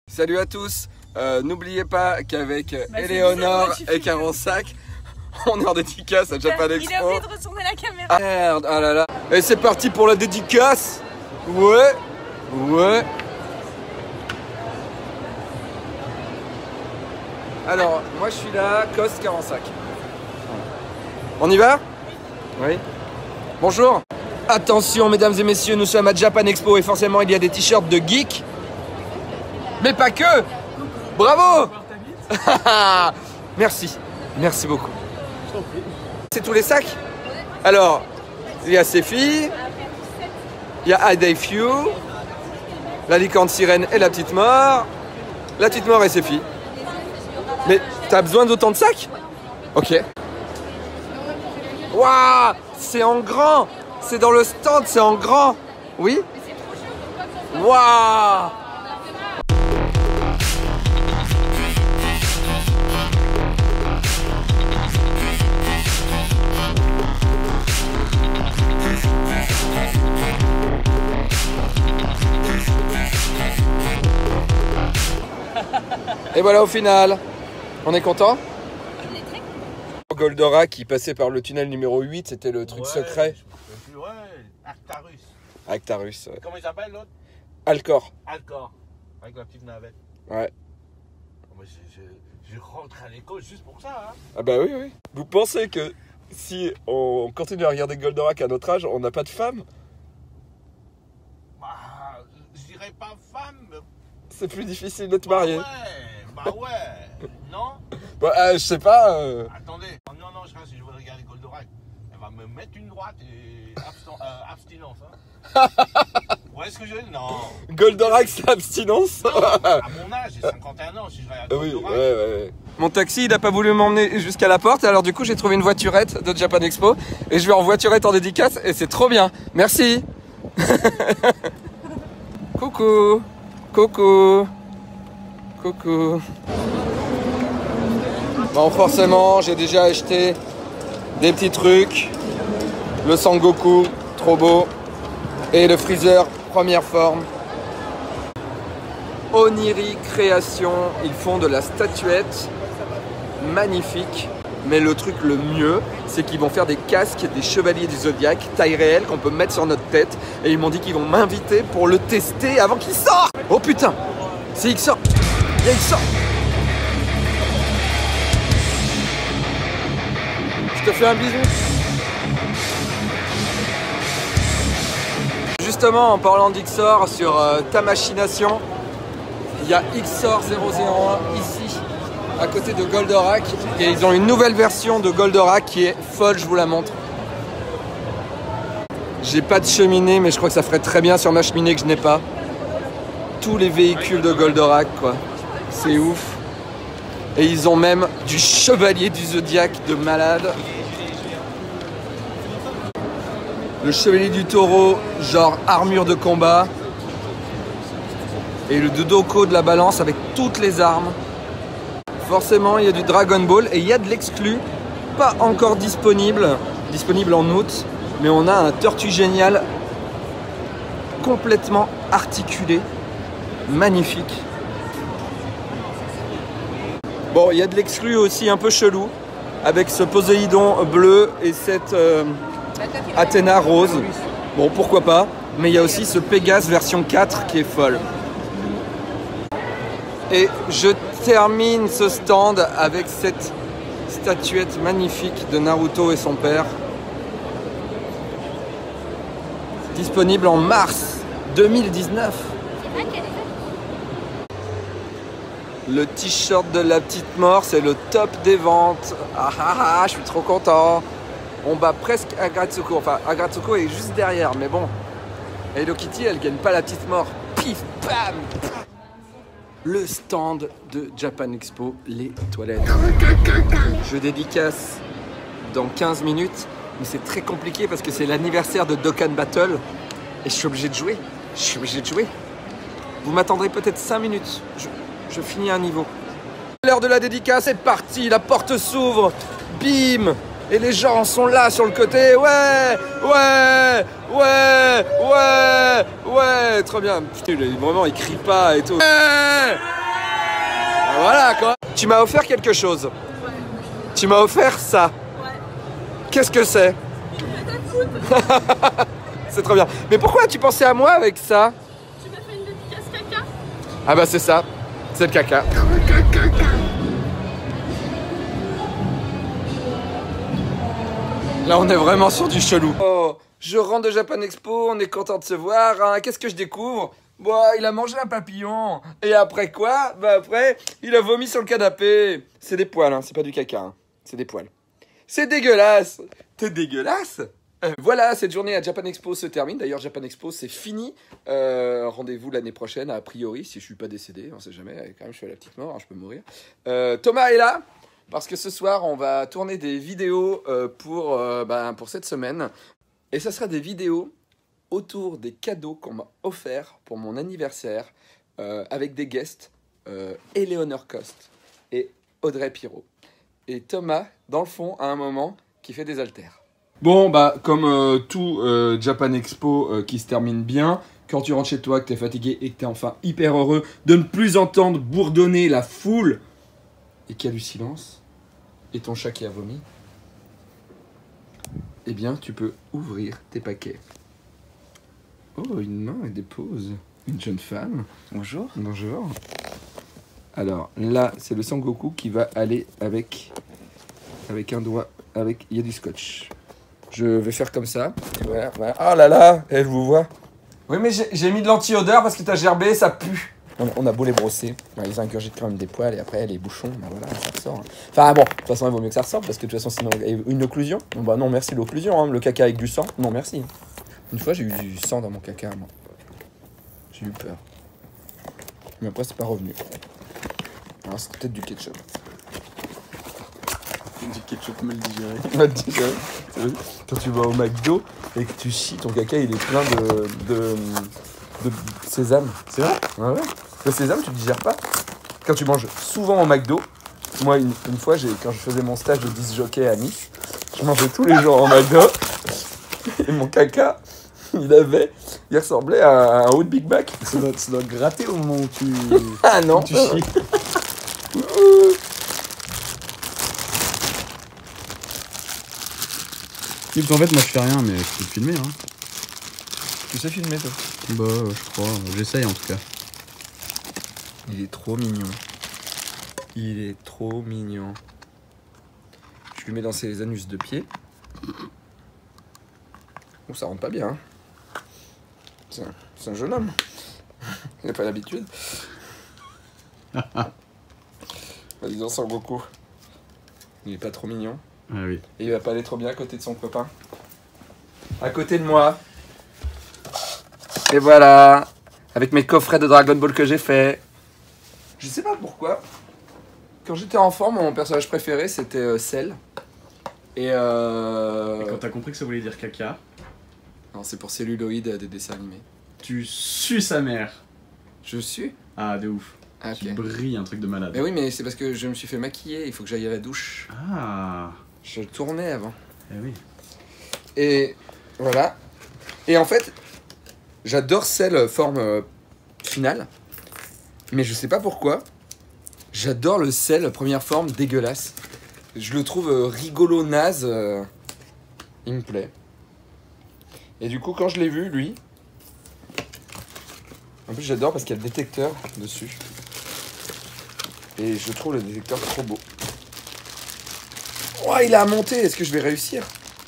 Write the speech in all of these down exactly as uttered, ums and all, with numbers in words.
Salut à tous, euh, n'oubliez pas qu'avec bah, Éléonore et quarante-cinq, on est en dédicace à Japan Expo. Il a oublié de retourner la caméra. Ah, merde, ah là là. Et c'est parti pour la dédicace. Ouais, ouais. Alors, moi je suis là, Cos quarante-cinq. On y va? Oui. Bonjour. Attention mesdames et messieurs, nous sommes à Japan Expo et forcément il y a des t-shirts de geek. Mais pas que. Bravo. Merci, merci beaucoup. C'est tous les sacs? Alors, il y a Sefi, il y a I Dave You, la licorne sirène et la petite mort, la petite mort et Sefi. Mais t'as besoin d'autant de sacs? Ok. Waouh, c'est en grand. C'est dans le stand, c'est en grand. Oui? Waouh. Et voilà au final. On est content? Goldorak qui passait par le tunnel numéro huit, c'était le truc ouais, secret. Ouais, Arctarus. Arctarus. Ouais. Comment il s'appelle l'autre? Alcor. Alcor. Avec la petite navette. Ouais. Moi, je, je, je rentre à l'école juste pour ça. Hein. Ah bah oui, oui. Vous pensez que si on continue à regarder Goldorak à notre âge, on n'a pas de femme? Bah, je dirais pas femme. Mais... C'est plus difficile de te bah marier. Ouais, bah ouais. Non? Bah, euh, je sais pas. Euh... Attendez. Non, non, je pense que si je veux regarder Goldorak, elle va me mettre une droite et abstin euh, abstinence. Hein. Ouais, est-ce que je dis? Non. Goldorak, c'est abstinence. Non, à mon âge, j'ai cinquante et un ans, si je regarde Oui, Goldorak. ouais, ouais, ouais. Mon taxi, il n'a pas voulu m'emmener jusqu'à la porte, alors du coup, j'ai trouvé une voiturette de Japan Expo et je vais en voiturette en dédicace et c'est trop bien. Merci. Coucou. Coucou. Coucou. Bon, forcément, j'ai déjà acheté des petits trucs. Le Sangoku, trop beau. Et le Freezer, première forme. Oniri Création, ils font de la statuette magnifique. Mais le truc le mieux, c'est qu'ils vont faire des casques des chevaliers du Zodiaque, taille réelle, qu'on peut mettre sur notre tête. Et ils m'ont dit qu'ils vont m'inviter pour le tester avant qu'il sorte. Oh putain, c'est il sort. Il y a il sort. Je te fais un bisou. Justement, en parlant d'X O R sur euh, ta machination, il y a X O R zéro zéro un ici, à côté de Goldorak. Et ils ont une nouvelle version de Goldorak qui est folle, je vous la montre. J'ai pas de cheminée, mais je crois que ça ferait très bien sur ma cheminée que je n'ai pas. Tous les véhicules de Goldorak, quoi. C'est ouf. Et ils ont même du chevalier du Zodiaque de malade. Le chevalier du taureau, genre armure de combat. Et le Dodoko de la balance avec toutes les armes. Forcément, il y a du Dragon Ball et il y a de l'exclu. Pas encore disponible. Disponible en août. Mais on a un Tortue Génial complètement articulé. Magnifique. Bon, il y a de l'exclu aussi un peu chelou. Avec ce Poséidon bleu et cette... Euh, Athéna rose, bon pourquoi pas, mais il y a aussi ce Pégase version quatre qui est folle. Et je termine ce stand avec cette statuette magnifique de Naruto et son père. Disponible en mars deux mille dix-neuf. Le t-shirt de la petite mort, c'est le top des ventes. Ah ah ah, je suis trop content. On bat presque Agratsuko, enfin Agratsuko est juste derrière, mais bon. Hello Kitty, elle gagne pas la petite mort. Pif, bam. Le stand de Japan Expo, les toilettes. Je dédicace dans quinze minutes, mais c'est très compliqué parce que c'est l'anniversaire de Dokkan Battle et je suis obligé de jouer. Je suis obligé de jouer. Vous m'attendrez peut-être cinq minutes. Je, je finis un niveau. L'heure de la dédicace, c'est parti, la porte s'ouvre. Bim. Et les gens sont là sur le côté, ouais, ouais, ouais, ouais, ouais, trop bien. Putain, vraiment, il crie pas et tout. Ouais. Tu m'as offert quelque chose. Ouais. Tu m'as offert ça. Ouais. Qu'est-ce que c'est? C'est trop bien. Mais pourquoi tu pensais à moi avec ça? Tu m'as fait une dédicace caca? Ah bah c'est ça. C'est le caca. Là on est vraiment sur du chelou. Oh, je rentre de Japan Expo, on est content de se voir. Hein. Qu'est-ce que je découvre? Bon, il a mangé un papillon. Et après quoi? Bah après, il a vomi sur le canapé. C'est des poils, hein. C'est pas du caca. Hein. C'est des poils. C'est dégueulasse. T'es dégueulasse. Euh, voilà, cette journée à Japan Expo se termine. D'ailleurs, Japan Expo, c'est fini. Euh, rendez-vous l'année prochaine, a priori, si je suis pas décédé. On sait jamais. Quand même, je fais la petite mort, hein, je peux mourir. Euh, Thomas est là. Parce que ce soir, on va tourner des vidéos euh, pour, euh, bah, pour cette semaine. Et ça sera des vidéos autour des cadeaux qu'on m'a offerts pour mon anniversaire euh, avec des guests, euh, Eleanor Cost et Audrey Pirot. Et Thomas, dans le fond, à un moment, qui fait des haltères. Bon, bah, comme euh, tout euh, Japan Expo euh, qui se termine bien, quand tu rentres chez toi, que t'es fatigué et que t'es enfin hyper heureux de ne plus entendre bourdonner la foule et qu'il y a du silence, et ton chat qui a vomi, eh bien, tu peux ouvrir tes paquets. Oh, une main et dépose. Une jeune femme. Bonjour. Bonjour. Alors, là, c'est le Sangoku qui va aller avec, avec un doigt, avec, il y a du scotch. Je vais faire comme ça. Voilà, voilà. Oh là là, elle vous voit. Oui, mais j'ai mis de l'anti-odeur parce que t'as gerbé, ça pue. On, on a beau les brosser, bah, ils ingurgitent quand même des poils et après les bouchons, bah voilà, ça ressort. Hein. Enfin bon, de toute façon il vaut mieux que ça ressorte parce que de toute façon sinon une occlusion. Bon, bah non merci l'occlusion, hein. Le caca avec du sang, non merci. Une fois j'ai eu du sang dans mon caca, moi. J'ai eu peur. Mais après c'est pas revenu. Alors c'est peut-être du ketchup. Du ketchup mal digéré. Mal digéré. Quand tu vas au McDo et que tu chies, ton caca il est plein de, de, de sésame. C'est vrai? Ouais ouais. Le sésame, tu ne digères pas. Quand tu manges souvent au McDo, moi, une, une fois, quand je faisais mon stage de disc jockey à Nice, je mangeais tous les jours au McDo. Et mon caca, il avait, il ressemblait à un haut de Big Mac. Ça doit, ça doit gratter au moment où tu, ah non, où tu chies. Et en fait, moi, je fais rien, mais je peux te filmer. Hein. Tu sais filmer, toi? Bah, je crois. J'essaye, en tout cas. Il est trop mignon. Il est trop mignon. Je lui mets dans ses anus de pied. Oh, ça rentre pas bien. Hein. C'est un, un jeune homme. Il n'a pas l'habitude. Vas-y, on sent beaucoup. Il est pas trop mignon. Ah oui. Et il va pas aller trop bien à côté de son copain. À côté de moi. Et voilà. Avec mes coffrets de Dragon Ball que j'ai fait. Je sais pas pourquoi. Quand j'étais enfant, mon personnage préféré c'était euh, Cell. Et euh... Et quand t'as compris que ça voulait dire caca, non, c'est pour celluloïd des dessins animés. tu sues sa mère. Je suis. Ah, de ouf. Ah, ok. Tu brilles, un truc de malade. Mais oui, mais c'est parce que je me suis fait maquiller. Il faut que j'aille à la douche. Ah. Je tournais avant. Eh oui. Et voilà. Et en fait, j'adore Cell forme euh, finale. Mais je sais pas pourquoi. J'adore le Cell première forme dégueulasse. Je le trouve euh, rigolo, naze. Euh, il me plaît. Et du coup, quand je l'ai vu, lui... En plus, j'adore parce qu'il y a le détecteur dessus. Et je trouve le détecteur trop beau. Oh, il a monté. Est-ce que je vais réussir?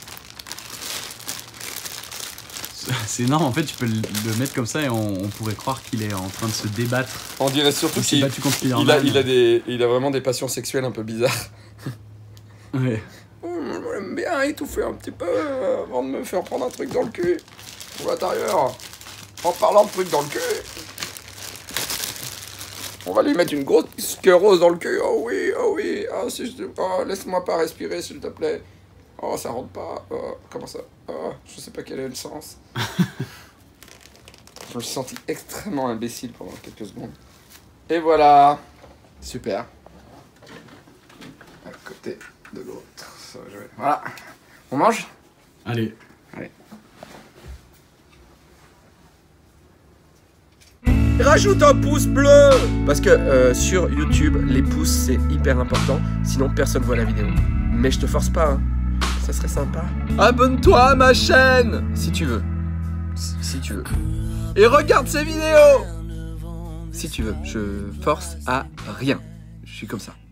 C'est énorme, en fait, tu peux le mettre comme ça et on, on pourrait croire qu'il est en train de se débattre. On dirait surtout Il s'est qu'il battu contre il a, Spider-Man. il a, des, il a vraiment des passions sexuelles un peu bizarres. Ouais. Oh, j'aime bien étouffer un petit peu euh, avant de me faire prendre un truc dans le cul. Ou à l'intérieur. En parlant de trucs dans le cul. On va lui mettre une grosse queue rose dans le cul. Oh oui, oh oui. Oh, si je... oh, laisse-moi pas respirer, s'il te plaît. Oh, ça rentre pas. Oh, comment ça? Oh, je sais pas quel est le sens. Je me suis senti extrêmement imbécile pendant quelques secondes. Et voilà. Super. À côté de l'autre. Ça va jouer. Voilà. On mange? Allez. Allez. rajoute un pouce bleu. Parce que euh, sur YouTube, les pouces c'est hyper important. Sinon personne voit la vidéo. Mais je te force pas, hein. Ça serait sympa. Abonne-toi à ma chaîne si tu veux. Si tu veux. Et regarde ces vidéos si tu veux. Je force à rien. Je suis comme ça.